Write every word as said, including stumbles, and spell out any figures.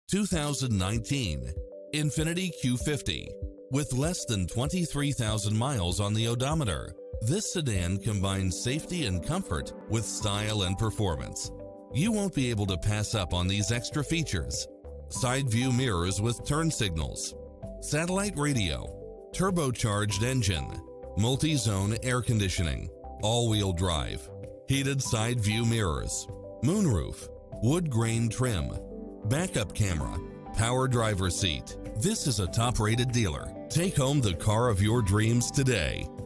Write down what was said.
two thousand nineteen INFINITI Q fifty. With less than twenty-three thousand miles on the odometer, this sedan combines safety and comfort with style and performance. You won't be able to pass up on these extra features: side view mirrors with turn signals, satellite radio, turbocharged engine, multi-zone air conditioning, all-wheel drive, heated side view mirrors, moonroof, wood grain trim, backup camera, power driver seat. This is a top-rated dealer. Take home the car of your dreams today.